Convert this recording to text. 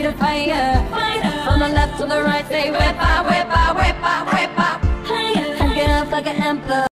to fire. From the left to the right, say whip up, whip up, whip up, whip up. Get up like an emperor.